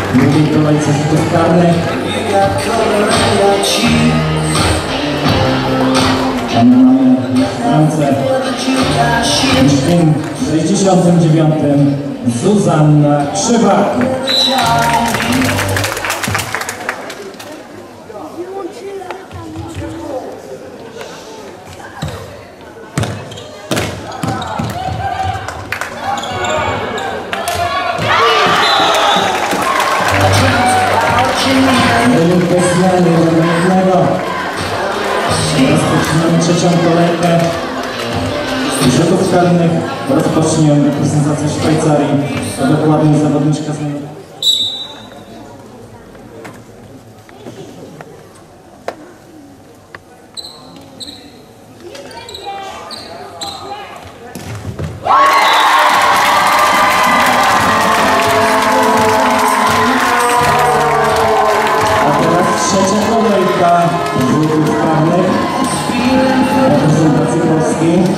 W drugiej kolejce rzutów karnych. Tam mamy w bramce w 69. Zuzanna Krzywak. Bez zmiany jednego. Rozpoczynamy trzecią kolejkę rzutów karnych. Rozpocznie reprezentacja Szwajcarii. To dokładnie zawodniczka z numerem. Trzecia kolejka rzutów karnych reprezentacji Polski.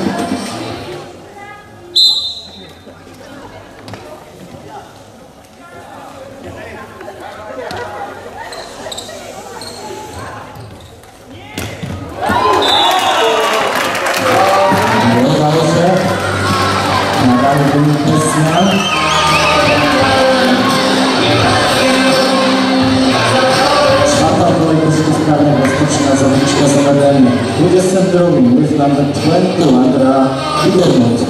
Udało się. Nadal wynik bez zmian. Rozpoczyna zawodniczka z numerem 22, with number 20, Andra Widermont.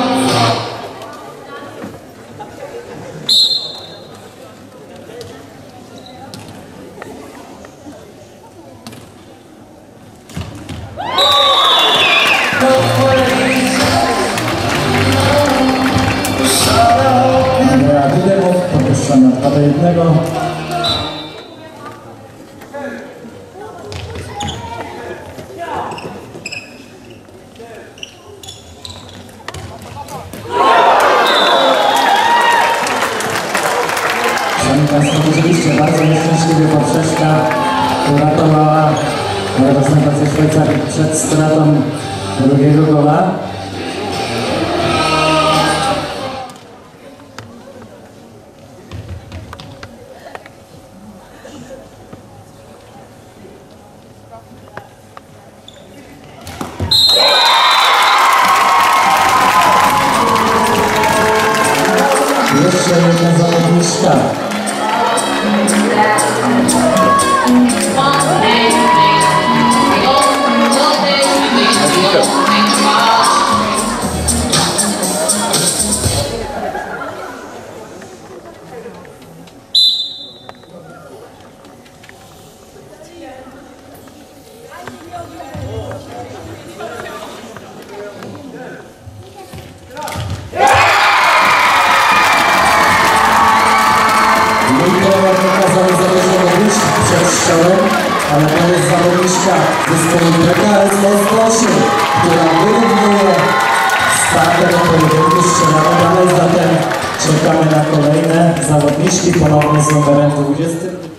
Andra Widermont poproszę na 2-1. Oczywiście bardzo nieszczęśliwie poprzeczka uratowała reprezentację Szwajcarii przed stratą drugiego gola. Jeszcze jedna zawodniczka. Ale to jest zawodniczka zespołu PKS Moskwa, która wyrównuje startem pojedynku, strzelamy dalej, zatem czekamy na kolejne zawodniczki, ponownie z numerem 20.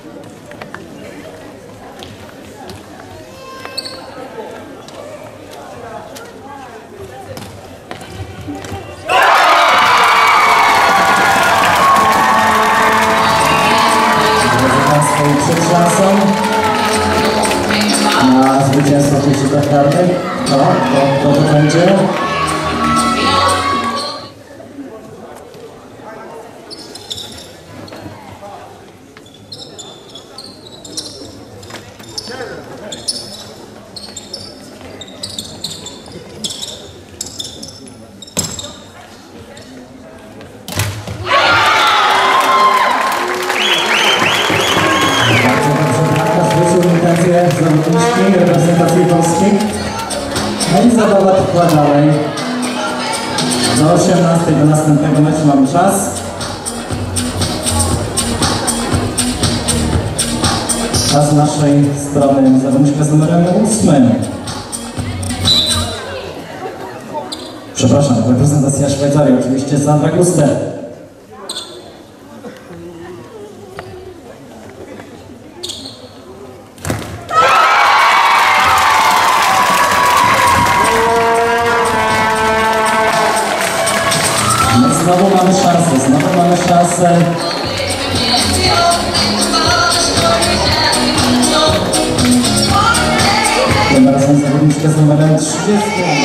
Przed szansą na zwycięstwo w tych rzutach karnych. To będzie. Zawodniczki reprezentacji Polski. No i zabawa trwa dalej. Do 18 do następnego meczu mamy czas. A z naszej strony zawodniczka z numerem 8. Przepraszam, reprezentacja Szwajcarii, oczywiście Sandra Guster. Znowu mamy szansę. 20.